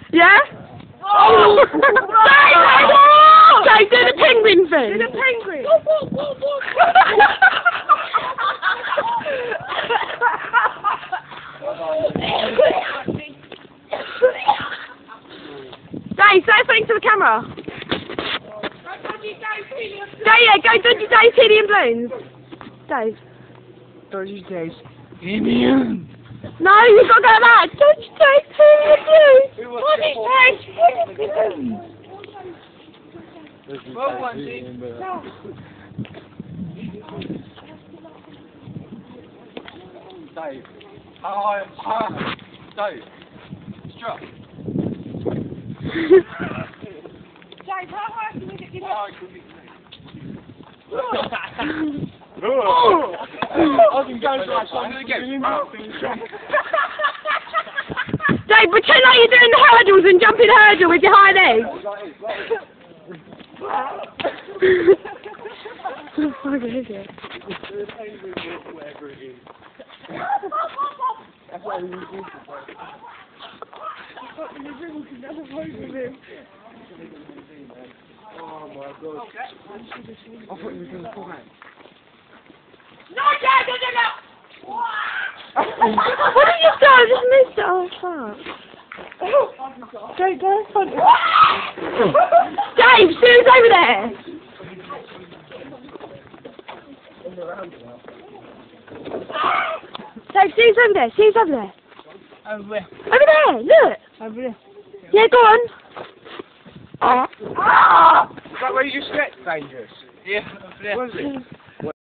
Yeah? Oh! Dayz, do the penguin thing. Do the penguin. Dayz, say something to the camera. Go dodgy Dayz helium balloons. Dayz. Dodgy Dayz. Helium. No, you've got to go like that. Dodgy Dayz helium balloons. Dodgy Dayz helium balloons. Well, one, Dave. Dave. Struck. Dave, how high can you get your I can go to like something again. Dave, pretend like you're doing the hurdles and jumping hurdle with your high legs. What the fuck is it? Whatever it is. That's what we use it for. Oh my god. I thought you were going to fall out. No, Dad, no! What did you do? I just missed it. Oh, fuck. Don't go in front of Dave, Sue's over there. Dave, Sue's over there. Sue's over there. Over where? Over there, look. Over there. Yeah, go on. Is that where you just get dangerous? Yeah, over there. What is it?